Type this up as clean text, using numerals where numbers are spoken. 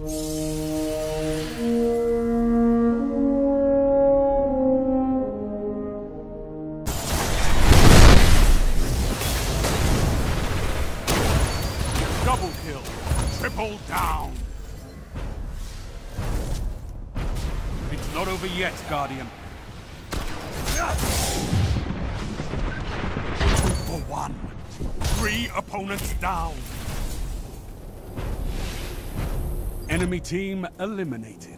Double kill. Triple down. It's not over yet, Guardian. 2 for 1. 3 opponents down. Enemy team eliminated.